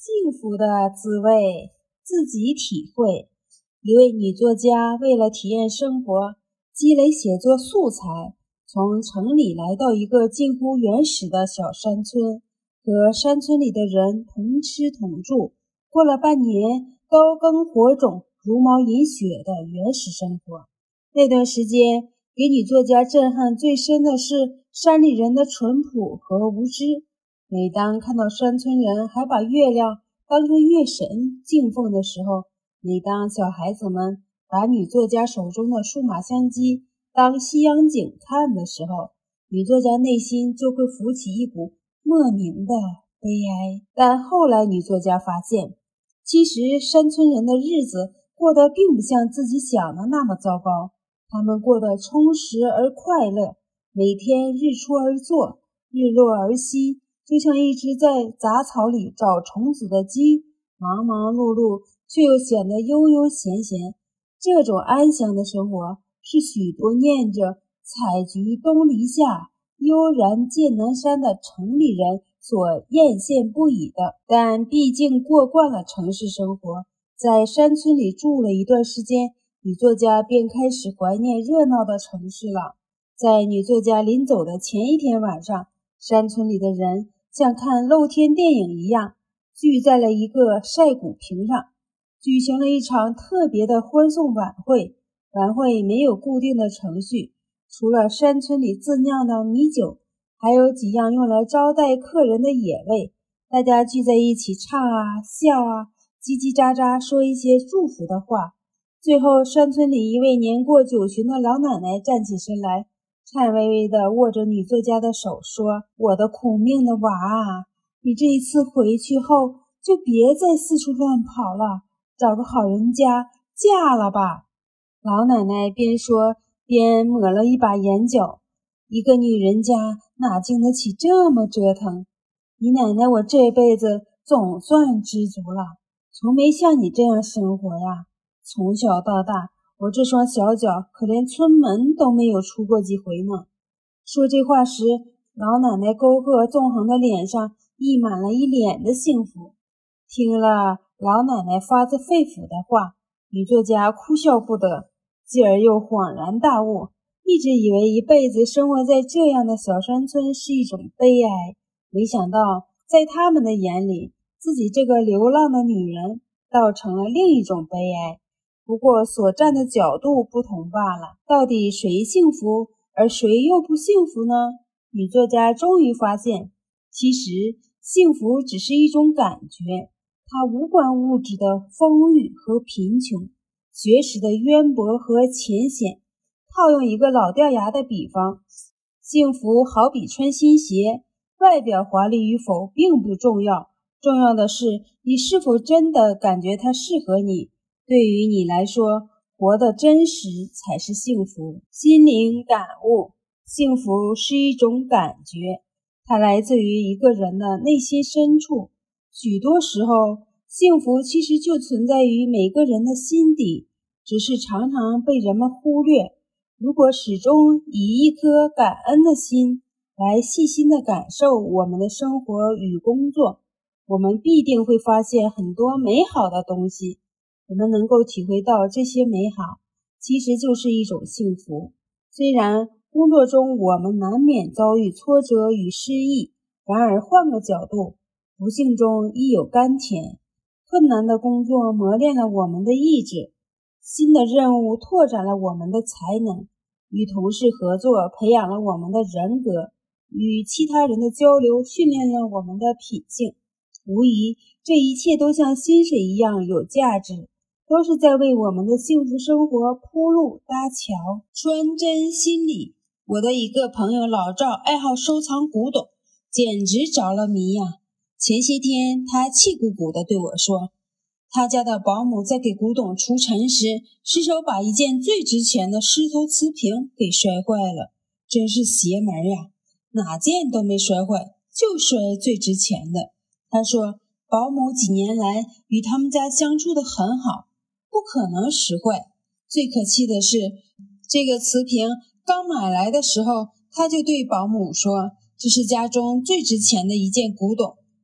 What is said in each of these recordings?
幸福的滋味，自己体会。一位女作家为了体验生活，积累写作素材，从城里来到一个近乎原始的小山村，和山村里的人同吃同住，过了半年刀耕火种、茹毛饮血的原始生活。那段时间给女作家震撼最深的是山里人的淳朴和无知。每当看到山村人还把月亮当成月神敬奉的时候，每当小孩子们把女作家手中的数码相机当西洋景看的时候，女作家内心就会浮起一股莫名的悲哀。但后来女作家发现，其实山村人的日子过得并不像自己想的那么糟糕，他们过得充实而快乐，每天日出而作，日落而息，就像一只在杂草里找虫子的鸡，忙忙碌碌，却又显得悠悠闲闲。这种安详的生活是许多念着采菊东篱下，悠然见南山的城里人所艳羡不已的。但毕竟过惯了城市生活，在山村里住了一段时间，女作家便开始怀念热闹的城市了。在女作家临走的前一天晚上，山村里的人像看露天电影一样，聚在了一个晒谷坪上，举行了一场特别的欢送晚会。晚会没有固定的程序，除了山村里自酿的米酒，还有几样用来招待客人的野味。大家聚在一起唱啊笑啊，叽叽喳喳说一些祝福的话。最后，山村里一位年过90的老奶奶站起身来，颤巍巍地握着女作家的手说：“我的苦命的娃啊，你这一次回去后就别再四处乱跑了，找个好人家嫁了吧。”老奶奶边说边抹了一把眼角，一个女人家哪经得起这么折腾？你奶奶我这辈子总算知足了，从没像你这样生活呀。从小到大，我这双小脚可连村门都没有出过几回呢。说这话时，老奶奶沟壑纵横的脸上溢满了一脸的幸福。听了老奶奶发自肺腑的话，女作家哭笑不得，继而又恍然大悟，一直以为一辈子生活在这样的小山村是一种悲哀，没想到在他们的眼里，自己这个流浪的女人倒成了另一种悲哀。不过所站的角度不同罢了，到底谁幸福而谁又不幸福呢？女作家终于发现，其实幸福只是一种感觉，它无关物质的丰裕和贫穷，学识的渊博和浅显。套用一个老掉牙的比方，幸福好比穿新鞋，外表华丽与否并不重要，重要的是你是否真的感觉它适合你。对于你来说，活得真实才是幸福。心灵感悟，幸福是一种感觉，它来自于一个人的内心深处。许多时候，幸福其实就存在于每个人的心底，只是常常被人们忽略。如果始终以一颗感恩的心来细心地感受我们的生活与工作，我们必定会发现很多美好的东西。我们能够体会到这些美好，其实就是一种幸福。虽然工作中我们难免遭遇挫折与失意，然而换个角度，不幸中亦有甘甜。困难的工作磨练了我们的意志，新的任务拓展了我们的才能，与同事合作培养了我们的人格，与其他人的交流训练了我们的品性。无疑，这一切都像薪水一样有价值，都是在为我们的幸福生活铺路搭桥。穿针心理，我的一个朋友老赵爱好收藏古董，简直着了迷呀。前些天他气鼓鼓地对我说，他家的保姆在给古董除尘时，失手把一件最值钱的狮头瓷瓶给摔坏了，真是邪门呀，哪件都没摔坏，就摔最值钱的。他说保姆几年来与他们家相处得很好，不可能使坏。最可气的是，这个瓷瓶刚买来的时候，他就对保姆说，这是家中最值钱的一件古董，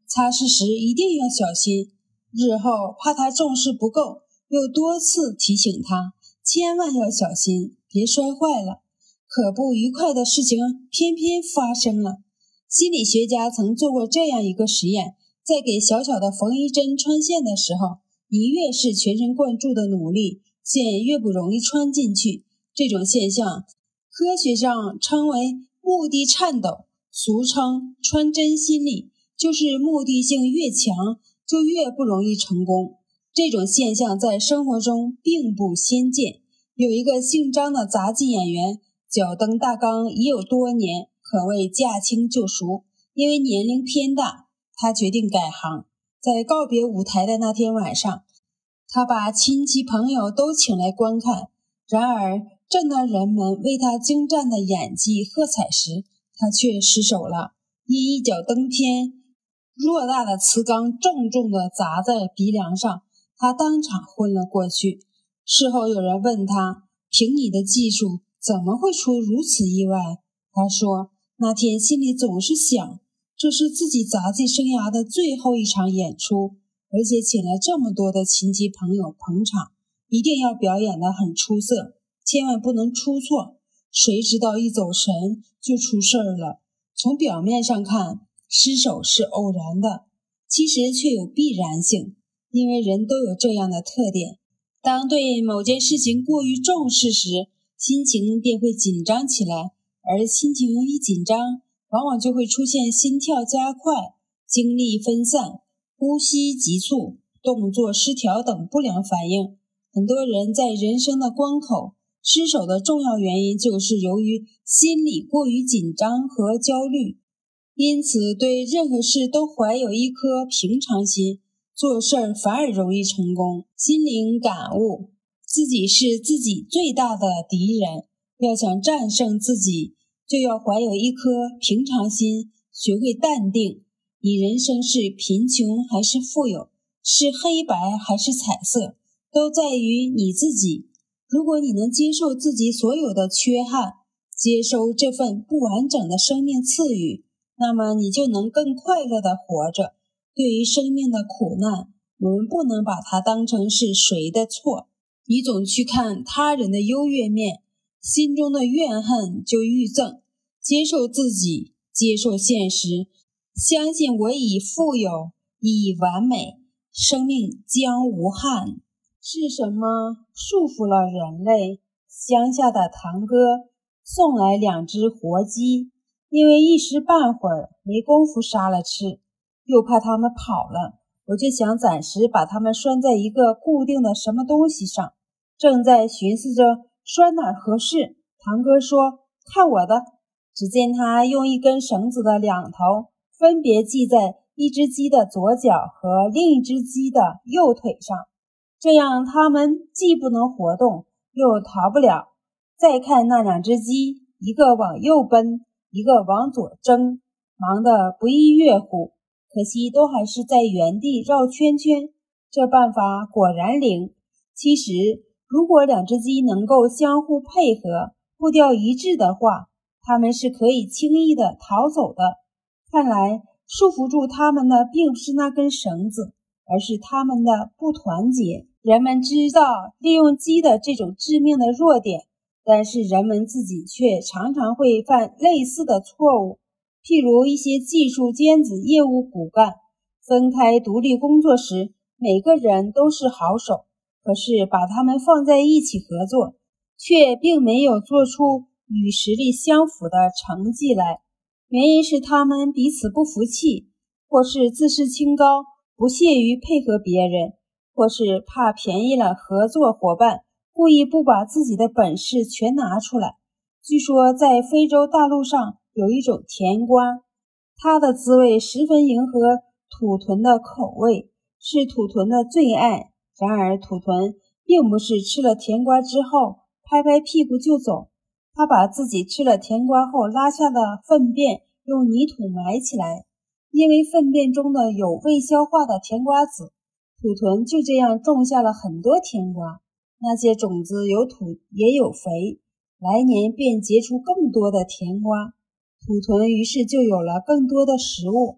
擦拭时一定要小心。日后怕他重视不够，又多次提醒他，千万要小心，别摔坏了。可不愉快的事情偏偏发生了。心理学家曾做过这样一个实验，在给小小的缝衣针穿线的时候，你越是全神贯注的努力，线越不容易穿进去。这种现象科学上称为目的颤抖，俗称穿针心理，就是目的性越强，就越不容易成功。这种现象在生活中并不鲜见。有一个姓张的杂技演员，脚蹬大纲已有多年，可谓驾轻就熟。因为年龄偏大，他决定改行。在告别舞台的那天晚上，他把亲戚朋友都请来观看。然而正当人们为他精湛的演技喝彩时，他却失手了，因一脚蹬偏，偌大的瓷缸重重地砸在鼻梁上，他当场昏了过去。事后有人问他，凭你的技术怎么会出如此意外？他说，那天心里总是想，这是自己杂技生涯的最后一场演出，而且请了这么多的亲戚朋友捧场，一定要表演得很出色，千万不能出错。谁知道一走神就出事儿了。从表面上看，失手是偶然的，其实却有必然性，因为人都有这样的特点。当对某件事情过于重视时，心情便会紧张起来，而心情一紧张，往往就会出现心跳加快、精力分散、呼吸急促、动作失调等不良反应。很多人在人生的关口失手的重要原因就是由于心理过于紧张和焦虑，因此对任何事都怀有一颗平常心，做事儿反而容易成功。心灵感悟，自己是自己最大的敌人，要想战胜自己，就要怀有一颗平常心，学会淡定。你人生是贫穷还是富有，是黑白还是彩色，都在于你自己。如果你能接受自己所有的缺憾，接收这份不完整的生命赐予，那么你就能更快乐地活着。对于生命的苦难，我们不能把它当成是谁的错。你总去看他人的优越面，心中的怨恨就愈增。接受自己，接受现实，相信我已富有，已完美，生命将无憾。是什么束缚了人类？乡下的堂哥送来2只活鸡，因为一时半会儿没工夫杀了吃，又怕他们跑了，我就想暂时把它们拴在一个固定的什么东西上。正在寻思着拴哪儿合适，堂哥说，看我的。只见他用一根绳子的2头分别系在一只鸡的左脚和另一只鸡的右腿上，这样它们既不能活动，又逃不了。再看那2只鸡，一个往右奔，一个往左争，忙得不亦乐乎，可惜都还是在原地绕圈圈。这办法果然灵。其实如果2只鸡能够相互配合，步调一致的话，它们是可以轻易地逃走的。看来束缚住它们的并不是那根绳子，而是它们的不团结。人们知道利用鸡的这种致命的弱点，但是人们自己却常常会犯类似的错误。譬如一些技术尖子、业务骨干分开独立工作时，每个人都是好手，可是把他们放在一起合作，却并没有做出与实力相符的成绩来。原因是他们彼此不服气，或是自视清高，不屑于配合别人，或是怕便宜了合作伙伴，故意不把自己的本事全拿出来。据说在非洲大陆上有一种甜瓜，它的滋味十分迎合土豚的口味，是土豚的最爱。然而土豚并不是吃了甜瓜之后拍拍屁股就走，他把自己吃了甜瓜后拉下的粪便用泥土埋起来，因为粪便中的有未消化的甜瓜子，土豚就这样种下了很多甜瓜。那些种子有土也有肥，来年便结出更多的甜瓜，土豚于是就有了更多的食物。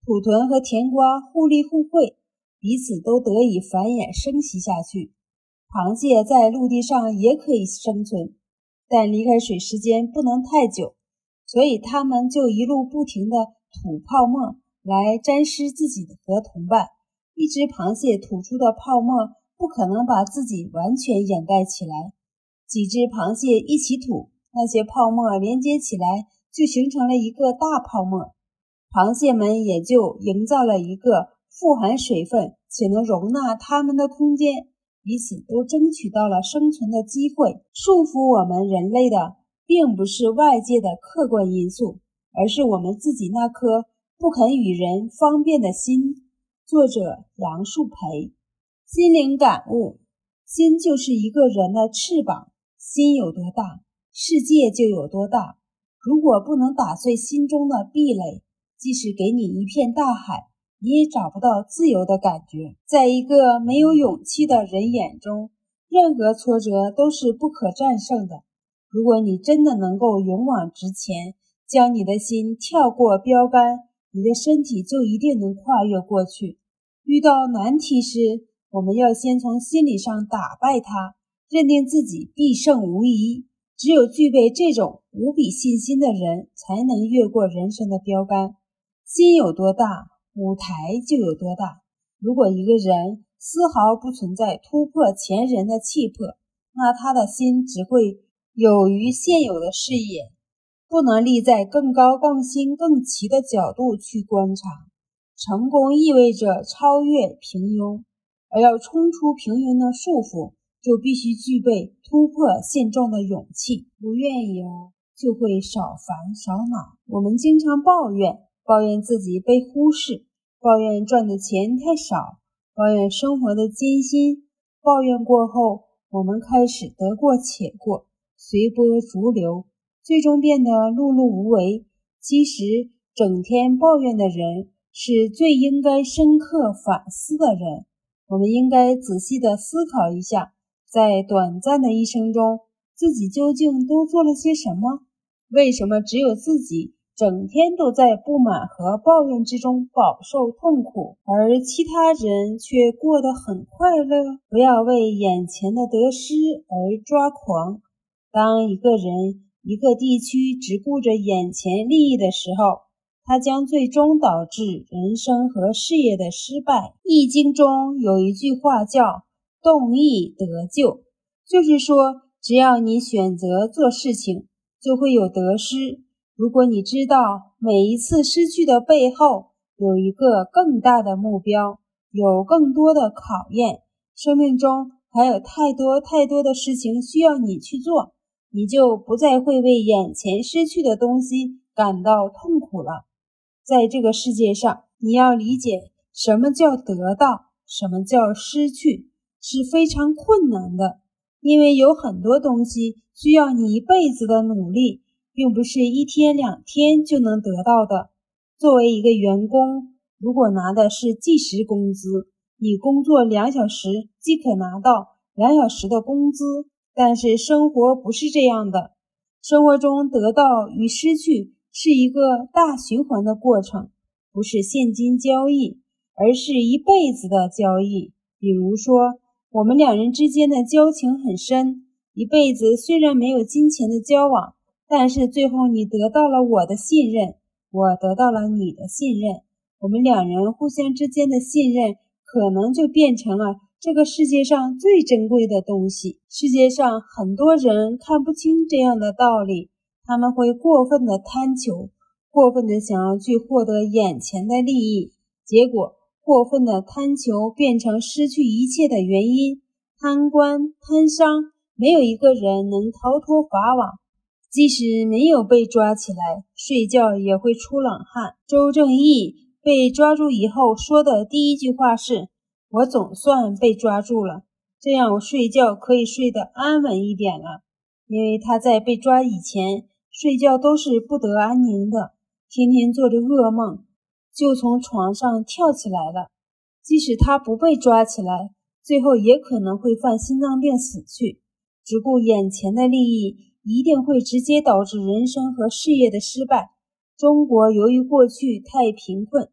土豚和甜瓜互利互惠，彼此都得以繁衍生息下去。螃蟹在陆地上也可以生存，但离开水时间不能太久，所以它们就一路不停地吐泡沫来沾湿自己和同伴。一只螃蟹吐出的泡沫不可能把自己完全掩盖起来，几只螃蟹一起吐，那些泡沫连接起来就形成了一个大泡沫，螃蟹们也就营造了一个富含水分且能容纳它们的空间，彼此都争取到了生存的机会。束缚我们人类的并不是外界的客观因素，而是我们自己那颗不肯与人方便的心。作者杨树培。心灵感悟，心就是一个人的翅膀，心有多大，世界就有多大。如果不能打碎心中的壁垒，即使给你一片大海，你也找不到自由的感觉。在一个没有勇气的人眼中，任何挫折都是不可战胜的。如果你真的能够勇往直前，将你的心跳过标杆，你的身体就一定能跨越过去。遇到难题时，我们要先从心理上打败它，认定自己必胜无疑。只有具备这种无比信心的人，才能越过人生的标杆。心有多大，舞台就有多大。如果一个人丝毫不存在突破前人的气魄，那他的心只会有于现有的视野，不能立在更高更新更奇的角度去观察。成功意味着超越平庸，而要冲出平庸的束缚，就必须具备突破现状的勇气。不愿有，就会少烦少恼。我们经常抱怨自己被忽视，抱怨赚的钱太少，抱怨生活的艰辛。抱怨过后，我们开始得过且过，随波逐流，最终变得碌碌无为。其实整天抱怨的人是最应该深刻反思的人。我们应该仔细地思考一下，在短暂的一生中，自己究竟都做了些什么？为什么只有自己整天都在不满和抱怨之中饱受痛苦，而其他人却过得很快乐？不要为眼前的得失而抓狂。当一个人、一个地区只顾着眼前利益的时候，它将最终导致人生和事业的失败。易经中有一句话叫动意得救，就是说只要你选择做事情，就会有得失。如果你知道每一次失去的背后有一个更大的目标，有更多的考验，生命中还有太多的事情需要你去做，你就不再会为眼前失去的东西感到痛苦了。在这个世界上，你要理解什么叫得到，什么叫失去，是非常困难的，因为有很多东西需要你一辈子的努力，并不是一天两天就能得到的。作为一个员工，如果拿的是计时工资，你工作2小时即可拿到2小时的工资，但是生活不是这样的。生活中得到与失去是一个大循环的过程，不是现金交易，而是一辈子的交易。比如说，我们2人之间的交情很深，一辈子虽然没有金钱的交往，但是最后你得到了我的信任，我得到了你的信任，我们2人互相之间的信任可能就变成了这个世界上最珍贵的东西。世界上很多人看不清这样的道理，他们会过分的贪求，过分的想要去获得眼前的利益，结果过分的贪求变成失去一切的原因。贪官贪商，没有一个人能逃脱法网，即使没有被抓起来，睡觉也会出冷汗。周正义被抓住以后说的第一句话是：我总算被抓住了，这样我睡觉可以睡得安稳一点了。因为他在被抓以前，睡觉都是不得安宁的，天天做着噩梦，就从床上跳起来了。即使他不被抓起来，最后也可能会犯心脏病死去。只顾眼前的利益，一定会直接导致人生和事业的失败。中国由于过去太贫困，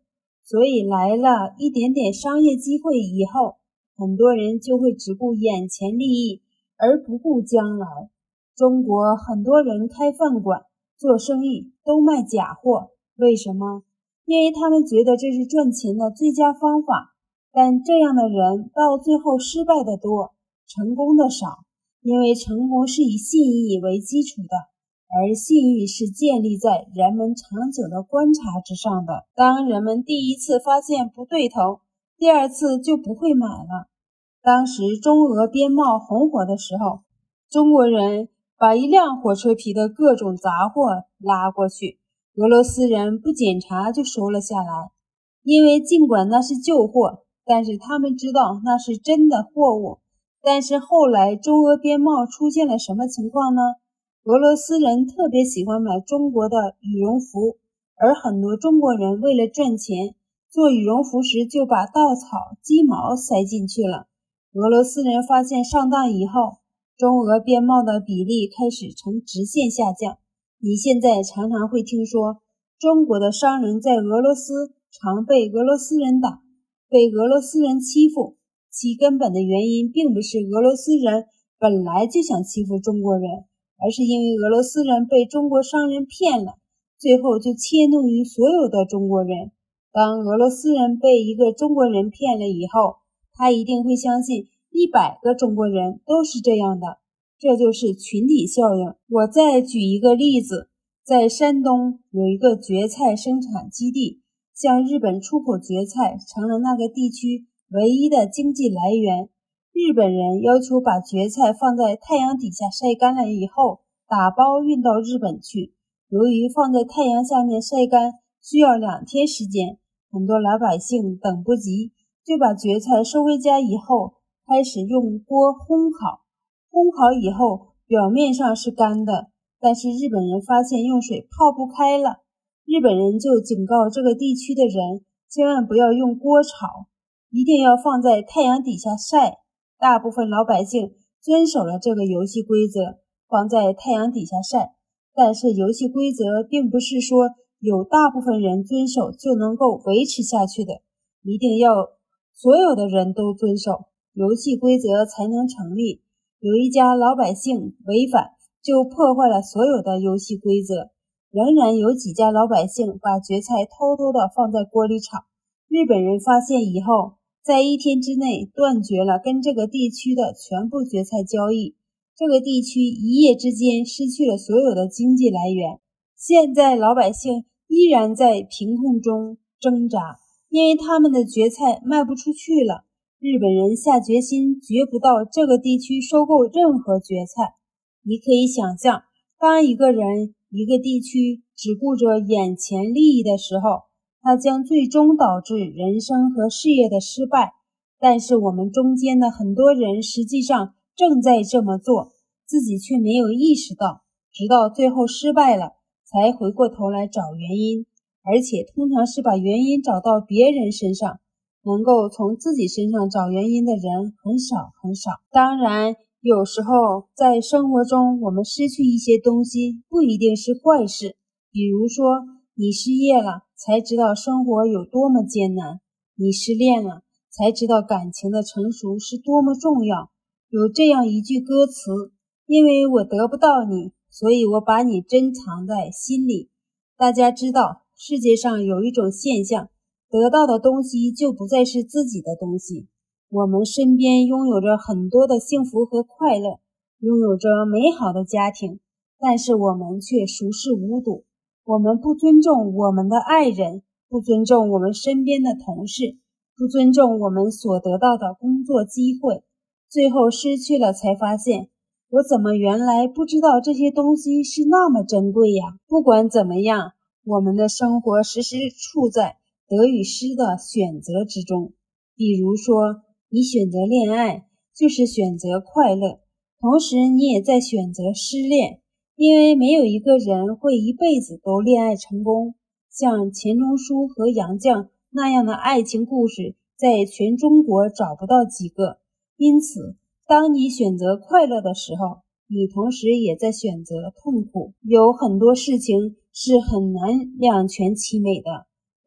所以来了一点点商业机会以后，很多人就会只顾眼前利益，而不顾将来。中国很多人开饭馆、做生意都卖假货，为什么？因为他们觉得这是赚钱的最佳方法，但这样的人到最后失败的多，成功的少，因为成功是以信誉为基础的，而信誉是建立在人们长久的观察之上的。当人们第一次发现不对头，第二次就不会买了。当时中俄边贸红火的时候，中国人把一辆火车皮的各种杂货拉过去，俄罗斯人不检查就收了下来。因为尽管那是旧货，但是他们知道那是真的货物。但是后来中俄边贸出现了什么情况呢？俄罗斯人特别喜欢买中国的羽绒服，而很多中国人为了赚钱，做羽绒服时就把稻草、鸡毛塞进去了。俄罗斯人发现上当以后，中俄边贸的比例开始呈直线下降。你现在常常会听说，中国的商人在俄罗斯常被俄罗斯人打，被俄罗斯人欺负，其根本的原因并不是俄罗斯人本来就想欺负中国人，而是因为俄罗斯人被中国商人骗了，最后就迁怒于所有的中国人。当俄罗斯人被一个中国人骗了以后，他一定会相信100个中国人都是这样的，这就是群体效应。我再举一个例子，在山东有一个蕨菜生产基地，向日本出口蕨菜成了那个地区唯一的经济来源。日本人要求把蕨菜放在太阳底下晒干了以后，打包运到日本去。由于放在太阳下面晒干需要2天时间，很多老百姓等不及，就把蕨菜收回家以后，开始用锅烘烤。烘烤以后，表面上是干的，但是日本人发现用水泡不开了。日本人就警告这个地区的人，千万不要用锅炒，一定要放在太阳底下晒。大部分老百姓遵守了这个游戏规则，放在太阳底下晒。但是游戏规则并不是说有大部分人遵守就能够维持下去的，一定要所有的人都遵守，游戏规则才能成立。有一家老百姓违反，就破坏了所有的游戏规则。仍然有几家老百姓把蕨菜偷偷的放在锅里炒。日本人发现以后，在1天之内断绝了跟这个地区的全部蕨菜交易，这个地区一夜之间失去了所有的经济来源。现在老百姓依然在贫困中挣扎，因为他们的蕨菜卖不出去了。日本人下决心绝不到这个地区收购任何蕨菜。你可以想象，当一个人、一个地区只顾着眼前利益的时候，它将最终导致人生和事业的失败。但是我们中间的很多人实际上正在这么做，自己却没有意识到，直到最后失败了，才回过头来找原因，而且通常是把原因找到别人身上。能够从自己身上找原因的人很少很少。当然，有时候在生活中我们失去一些东西不一定是坏事，比如说你失业了才知道生活有多么艰难，你失恋了才知道感情的成熟是多么重要。有这样一句歌词，因为我得不到你，所以我把你珍藏在心里。大家知道，世界上有一种现象，得到的东西就不再是自己的东西。我们身边拥有着很多的幸福和快乐，拥有着美好的家庭，但是我们却熟视无睹。我们不尊重我们的爱人，不尊重我们身边的同事，不尊重我们所得到的工作机会，最后失去了才发现，我怎么原来不知道这些东西是那么珍贵呀？不管怎么样，我们的生活时时处在得与失的选择之中。比如说，你选择恋爱，就是选择快乐，同时你也在选择失恋，因为没有一个人会一辈子都恋爱成功。像钱钟书和杨绛那样的爱情故事，在全中国找不到几个。因此，当你选择快乐的时候，你同时也在选择痛苦。有很多事情是很难两全其美的。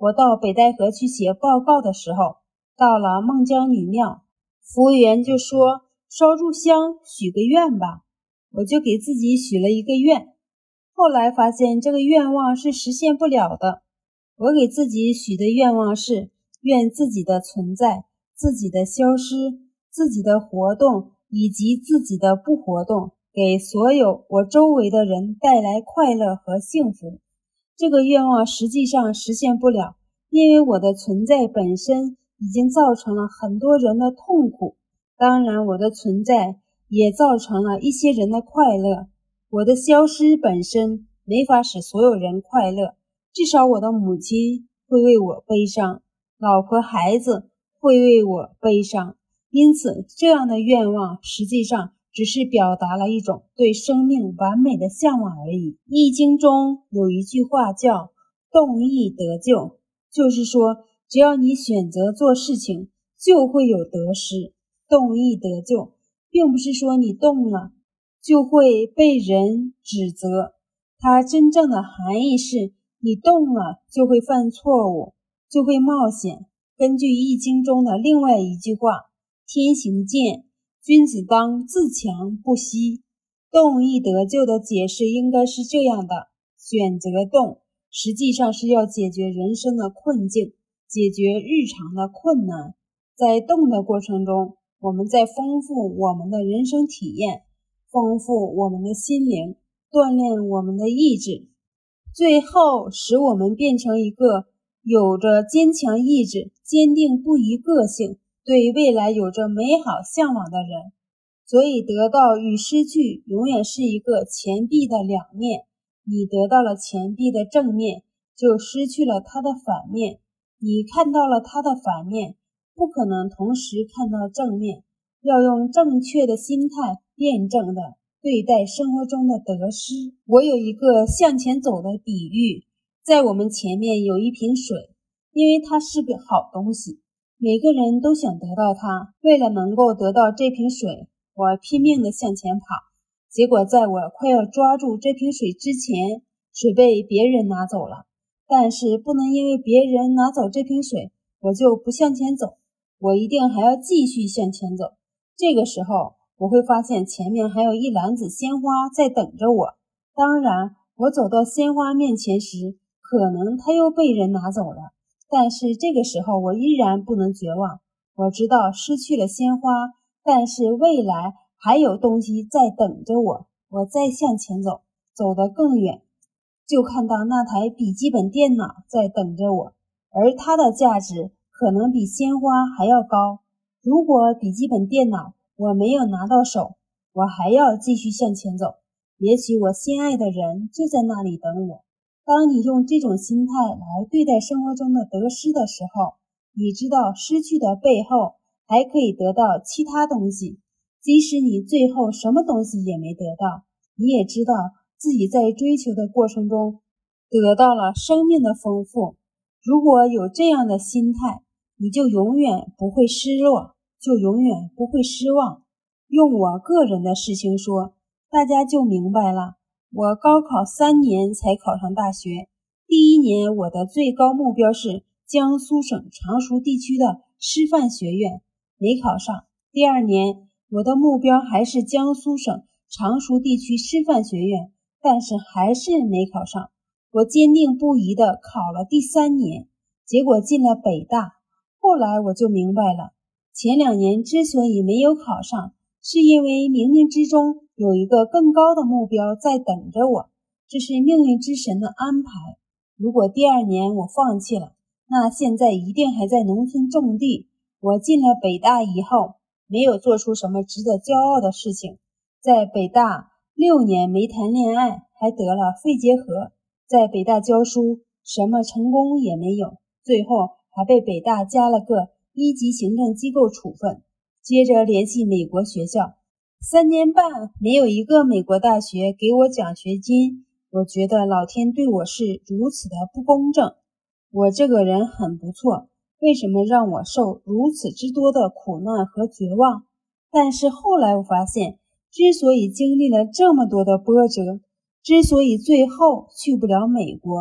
我到北戴河去写报告的时候，到了孟姜女庙，服务员就说烧炷香许个愿吧，我就给自己许了一个愿。后来发现这个愿望是实现不了的，我给自己许的愿望是愿自己的存在、自己的消失、自己的活动以及自己的不活动给所有我周围的人带来快乐和幸福。这个愿望实际上实现不了，因为我的存在本身已经造成了很多人的痛苦，当然我的存在也造成了一些人的快乐。我的消失本身没法使所有人快乐，至少我的母亲会为我悲伤，老婆孩子会为我悲伤，因此这样的愿望实际上只是表达了一种对生命完美的向往而已。易经中有一句话叫动意得救，就是说只要你选择做事情就会有得失。动意得救并不是说你动了就会被人指责，它真正的含义是你动了就会犯错误，就会冒险。根据易经中的另外一句话，天行健，君子当自强不息。动意得救的解释应该是这样的，选择动实际上是要解决人生的困境，解决日常的困难。在动的过程中，我们在丰富我们的人生体验，丰富我们的心灵，锻炼我们的意志，最后使我们变成一个有着坚强意志、坚定不移个性，对未来有着美好向往的人。所以得到与失去永远是一个钱币的两面，你得到了钱币的正面，就失去了它的反面，你看到了它的反面，不可能同时看到正面，要用正确的心态辩证的对待生活中的得失。我有一个向前走的比喻，在我们前面有一瓶水，因为它是个好东西，每个人都想得到它，为了能够得到这瓶水，我拼命地向前跑，结果在我快要抓住这瓶水之前，水被别人拿走了。但是不能因为别人拿走这瓶水，我就不向前走，我一定还要继续向前走。这个时候我会发现前面还有一篮子鲜花在等着我，当然我走到鲜花面前时，可能它又被人拿走了，但是这个时候我依然不能绝望，我知道失去了鲜花，但是未来还有东西在等着我，我再向前走，走得更远，就看到那台笔记本电脑在等着我，而它的价值可能比鲜花还要高。如果笔记本电脑我没有拿到手，我还要继续向前走，也许我心爱的人就在那里等我。当你用这种心态来对待生活中的得失的时候，你知道失去的背后还可以得到其他东西，即使你最后什么东西也没得到，你也知道自己在追求的过程中得到了生命的丰富。如果有这样的心态，你就永远不会失落，就永远不会失望。用我个人的事情说，大家就明白了。我高考3年才考上大学，第1年我的最高目标是江苏省常熟地区的师范学院，没考上。第2年我的目标还是江苏省常熟地区师范学院，但是还是没考上。我坚定不移地考了第3年，结果进了北大。后来我就明白了，前2年之所以没有考上，是因为冥冥之中有一个更高的目标在等着我，这是命运之神的安排。如果第2年我放弃了，那现在一定还在农村种地。我进了北大以后，没有做出什么值得骄傲的事情，在北大6年没谈恋爱，还得了肺结核，在北大教书，什么成功也没有，最后还被北大加了个1级行政机构处分。接着联系美国学校，3年半没有一个美国大学给我奖学金，我觉得老天对我是如此的不公正。我这个人很不错，为什么让我受如此之多的苦难和绝望？但是后来我发现，之所以经历了这么多的波折，之所以最后去不了美国，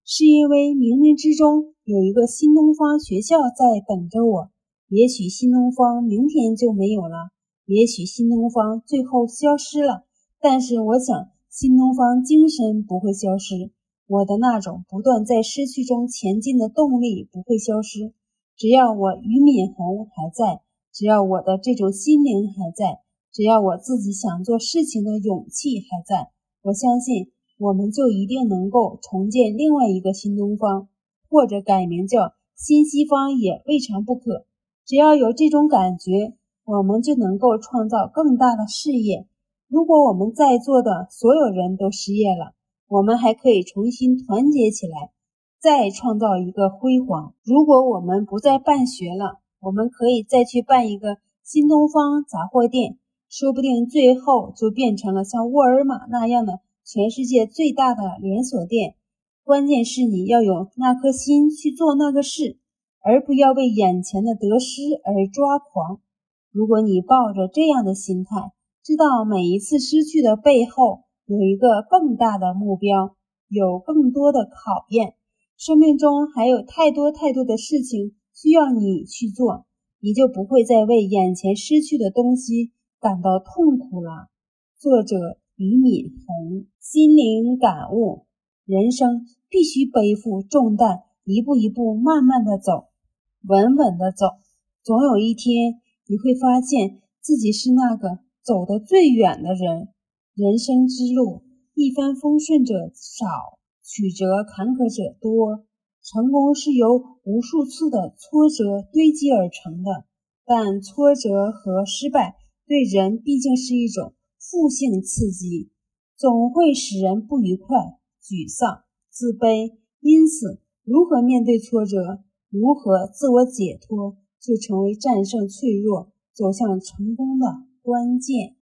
是因为冥冥之中有一个新东方学校在等着我。也许新东方明天就没有了，也许新东方最后消失了，但是我想新东方精神不会消失，我的那种不断在失去中前进的动力不会消失。只要我俞敏洪还在，只要我的这种心灵还在，只要我自己想做事情的勇气还在，我相信我们就一定能够重建另外一个新东方，或者改名叫新西方也未尝不可。只要有这种感觉，我们就能够创造更大的事业。如果我们在座的所有人都失业了，我们还可以重新团结起来，再创造一个辉煌。如果我们不再办学了，我们可以再去办一个新东方杂货店，说不定最后就变成了像沃尔玛那样的全世界最大的连锁店。关键是你要有那颗心去做那个事，而不要为眼前的得失而抓狂。如果你抱着这样的心态，知道每一次失去的背后有一个更大的目标，有更多的考验，生命中还有太多的事情需要你去做，你就不会再为眼前失去的东西感到痛苦了。作者俞敏洪。心灵感悟：人生必须背负重担，一步一步慢慢的走，稳稳的走。总有一天你会发现自己是那个走得最远的人。人生之路，一帆风顺者少，曲折坎坷者多。成功是由无数次的挫折堆积而成的，但挫折和失败对人毕竟是一种负性刺激，总会使人不愉快、沮丧、自卑。因此，如何面对挫折，如何自我解脱，就成为战胜脆弱、走向成功的关键。